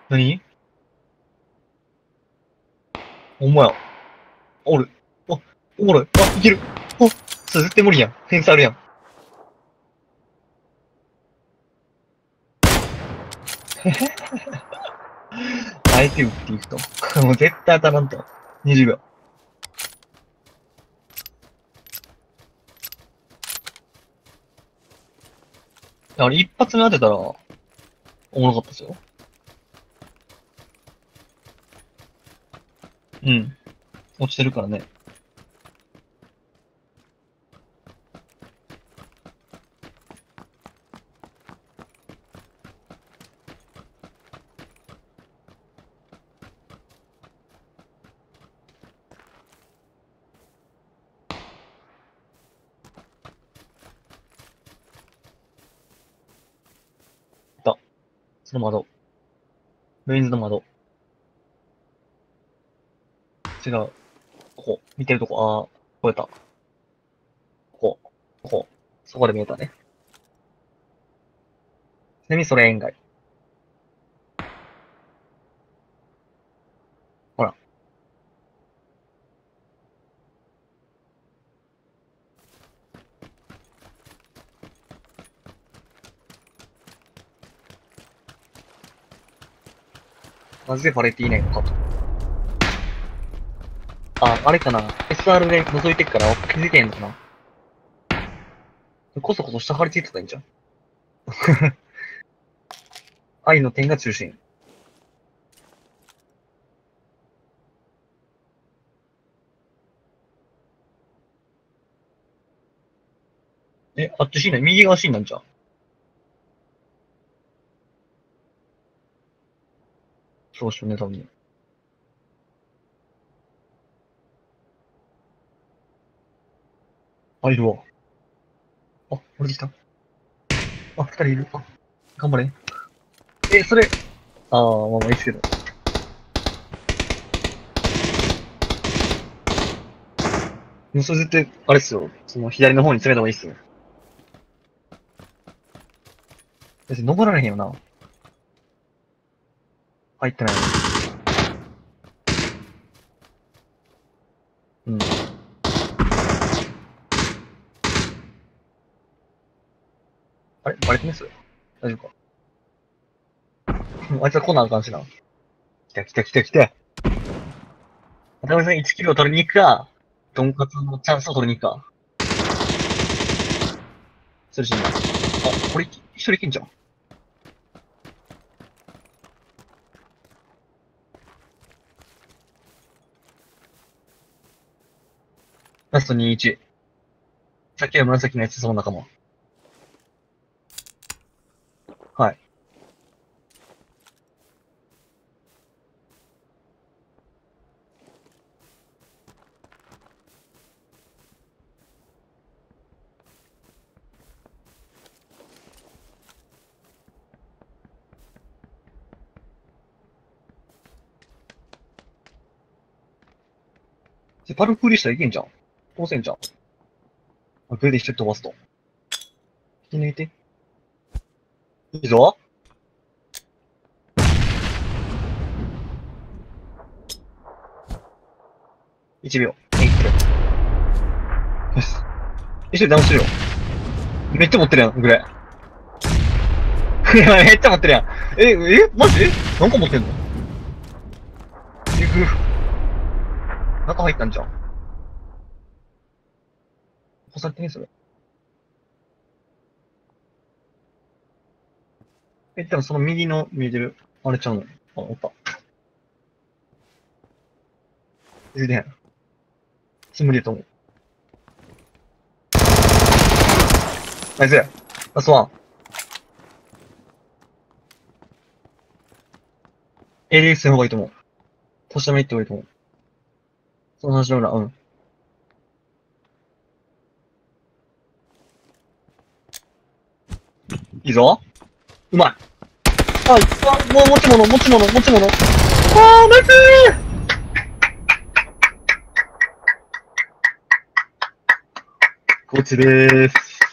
何ほんまや。おる。あ、おもろい。あ、いける。あ、それ絶対無理やん。センスあるやん。あえて打っていくと。もう絶対当たらんと。20秒。あれ、一発目当てたら、おもろかったですよ。うん。落ちてるからね。いた。その窓。メインズの窓。違う。ここ。見てるとこ。あー、超えた。ここ。ここ。そこで見えたね。ちなみにそれ円外。ほら。なぜバレていないのかと。あ、あれかな。SR で覗いてっから気づいてんのかな。こそこそ下張り付いてたらいいんじゃん。愛の点が中心。え、あっち C なん右側 C なんじゃん。そうしようね、多分ね。あ、いるわ。あ、降りてきた。あ、二人いる。あ、頑張れ。え、それ、あー、まあまあいいっすけど。もうそれ絶対、あれっすよ。その左の方に詰めた方がいいっすよ。別に登られへんよな。入ってないのに。うん。あれバレてます大丈夫か。あいつは来なあかんしな。来た来た来た来た。渡辺さん1キロ取りに行くか、とんかつのチャンスを取りに行くか。それしんな。あ、これ一人いけんじゃん。ラスト21。さっきの紫のやつ、その仲間。はい。パルクーリしたらいけんじゃん。当然じゃん。あ、グレで一緒に飛ばすと。引き抜いて。いいぞ。1秒。えいっよし。一緒にダウンするよ。めっちゃ持ってるやん、グレ。いや、めっちゃ持ってるやん。マジ何個持ってんのえぐ。中入ったんじゃん。干されてね、それ。でもその右の見えてる。あれちゃうの。あ、おった。全然。つむりやと思う。ナイス。ラストワン。ADX の方がいいと思う。年下め行ってもいいと思う。その話の裏、うん。いいぞ。うまい。もう持ち物、持ち物、持ち物。ナイスこっちでーす。